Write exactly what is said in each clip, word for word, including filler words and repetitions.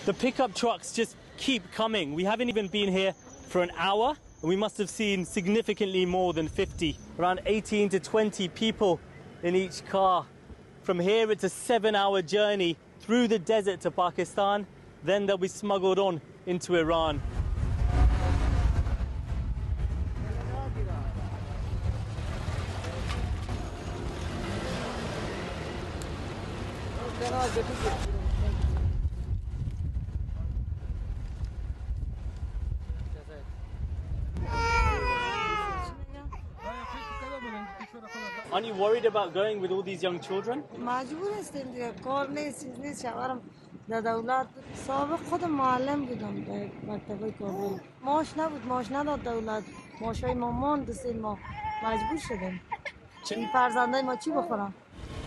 The pickup trucks just keep coming. We haven't even been here for an hour, and we must have seen significantly more than fifty, around eighteen to twenty people in each car. From here, it's a seven-hour journey through the desert to Pakistan. Then they'll be smuggled on into Iran. Aren't you worried about going with all these young children? در دولت سابق خود معلم بودم در مکتب کابل. معاش نبود، معاش نداد دولت. معاشای ما ماند دست ما مجبور شدیم. این فرزندای ما چی بخورن؟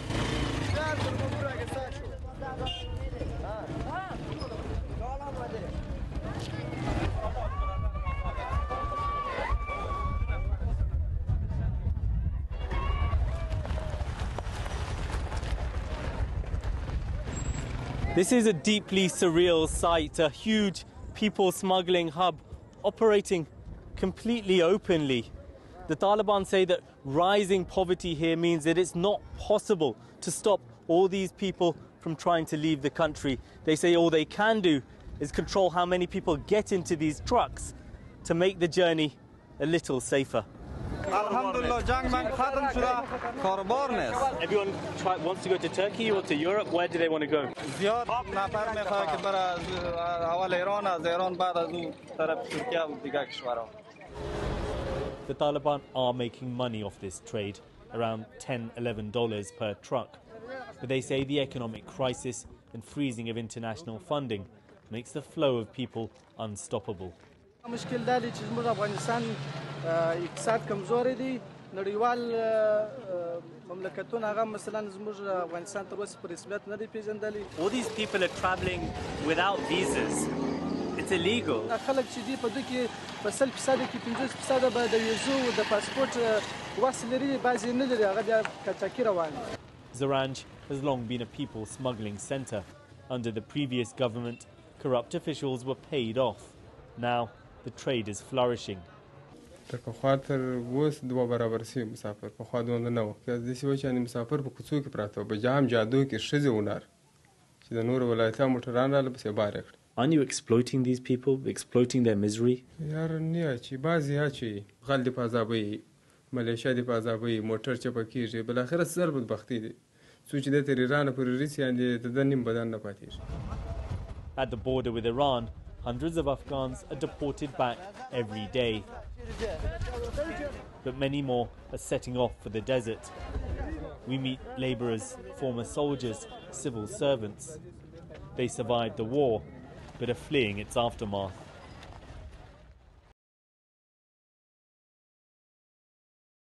This is a deeply surreal sight, a huge people smuggling hub operating completely openly. The Taliban say that rising poverty here means that it's not possible to stop all these people from trying to leave the country. They say all they can do is control how many people get into these trucks to make the journey a little safer. Alhamdulillah, jang man khatam shuda, karbar nest. Everyone try, wants to go to Turkey or to Europe. Where do they want to go? Ziyad nafar mekhwad ke bara awal Iran az Iran baad az u taraf Turkiya u digar kishwara. The Taliban are making money off this trade, around ten, eleven dollars per truck. But they say the economic crisis and freezing of international funding makes the flow of people unstoppable. اقتصاد کمزوري دي نړیوال مملکتونه هغه مثلا زموږ افغانستان تر اوسه په رسمیت نه دي پیژندلي. All these people are traveling without visas. It's illegal. خلک چې دي په دوی کې په سل فیصد کې پنځوس فیصد به د ویزو او د پاسپورت وصل لري، بعضې نه لري، هغه بیا قاچاقي روان دي. Zaranj has long been a people smuggling centre. Under the previous government, corrupt officials were paid off. Now the trade is flourishing. تر پخوا تر اوس دوه برابر شوي مسافر پخوا دومره نه وو که داسې و چې یعنې مسافر په کوڅو کې پراته وو په جام جادو کې ښځې ونار چې د نورو ولایتونو موټران راغله پسې بار یې کړل. Aren't you exploiting these people, exploiting their misery? یار نه چې بعضې اچوي غل دې په عذابوي ملیشه دې په عذابوي موټر چپه کېږي بالاخره زر بدبختي دی څو چې دی تر ایرانه پورې رسي یعنې د ده نیم بدن نه پاتېږي. At the border with Iran, hundreds of Afghans are deported back every day. But many more are setting off for the desert. We meet labourers, former soldiers, civil servants. They survived the war, but are fleeing its aftermath.